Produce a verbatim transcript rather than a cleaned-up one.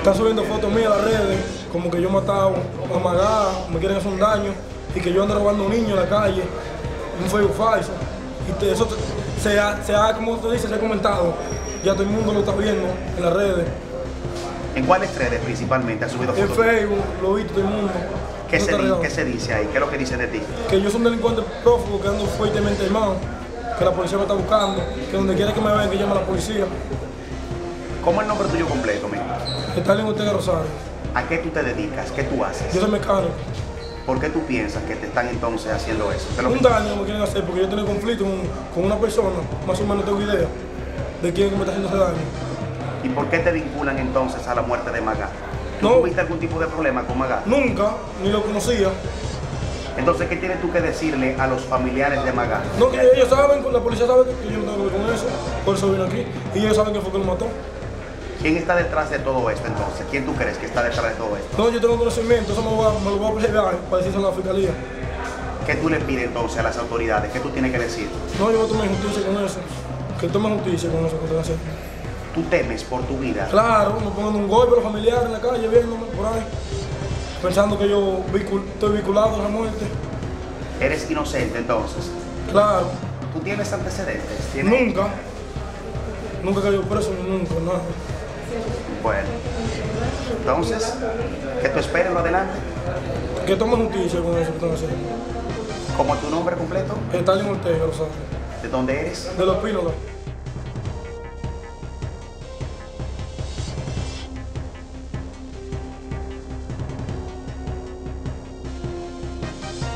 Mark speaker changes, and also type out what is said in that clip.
Speaker 1: Están subiendo fotos mías a las redes, como que yo he matado a Magá, me quieren hacer un daño, y que yo ando robando niños en la calle, un Facebook falso. Y te, eso te, se, ha, se ha, como tú dices, se ha comentado, ya todo el mundo lo está viendo en las redes.
Speaker 2: ¿En cuáles redes principalmente has subido fotos?
Speaker 1: En Facebook, lo vi todo el mundo.
Speaker 2: ¿Qué,
Speaker 1: no
Speaker 2: se, di, ¿Qué se dice ahí? ¿Qué es lo que dicen de ti?
Speaker 1: Que yo soy un delincuente prófugo, que ando fuertemente armado, que la policía me está buscando, que donde quiera que me vean que llame a la policía.
Speaker 2: ¿Cómo es el nombre tuyo completo, mijo?
Speaker 1: Stalin Ortega Rosario.
Speaker 2: ¿A qué tú te dedicas? ¿Qué tú haces?
Speaker 1: Yo soy mecánico.
Speaker 2: ¿Por qué tú piensas que te están entonces haciendo eso? ¿Qué es lo
Speaker 1: Un
Speaker 2: que...
Speaker 1: daño me quieren hacer porque yo tengo conflicto con, con una persona, más o menos tengo idea de quién me está haciendo ese daño.
Speaker 2: ¿Y por qué te vinculan entonces a la muerte de Magá? ¿Tú
Speaker 1: No.
Speaker 2: tuviste algún tipo de problema con Magá?
Speaker 1: Nunca, ni lo conocía.
Speaker 2: Entonces, ¿qué tienes tú que decirle a los familiares de Magá?
Speaker 1: No, que ellos saben, la policía sabe que yo no tengo que ver con eso, por eso vine aquí, y ellos saben que fue que lo mató.
Speaker 2: ¿Quién está detrás de todo esto entonces? ¿Quién tú crees que está detrás de todo esto?
Speaker 1: No, yo tengo conocimiento, eso me lo voy a, me lo voy a plegar para decirse a la fiscalía.
Speaker 2: ¿Qué tú le pides entonces a las autoridades? ¿Qué tú tienes que decir?
Speaker 1: No, yo voy a tomar justicia con eso, que tomen justicia con eso que están haciendo.
Speaker 2: ¿Tú temes por tu vida?
Speaker 1: Claro, me pongan un golpe los familiares en la calle, viéndome por ahí, pensando que yo vicul, estoy vinculado a la muerte.
Speaker 2: ¿Eres inocente entonces?
Speaker 1: Claro.
Speaker 2: ¿Tú tienes antecedentes? ¿Tienes...
Speaker 1: Nunca. Nunca he caído preso, ni nunca, nada.
Speaker 2: Bueno, entonces, que tú esperes lo adelante.
Speaker 1: Que tomen justicia con eso que están haciendo.
Speaker 2: ¿Cómo es tu nombre completo?
Speaker 1: Stalin Ortega Rosario.
Speaker 2: ¿De dónde eres?
Speaker 1: De Los Pinos.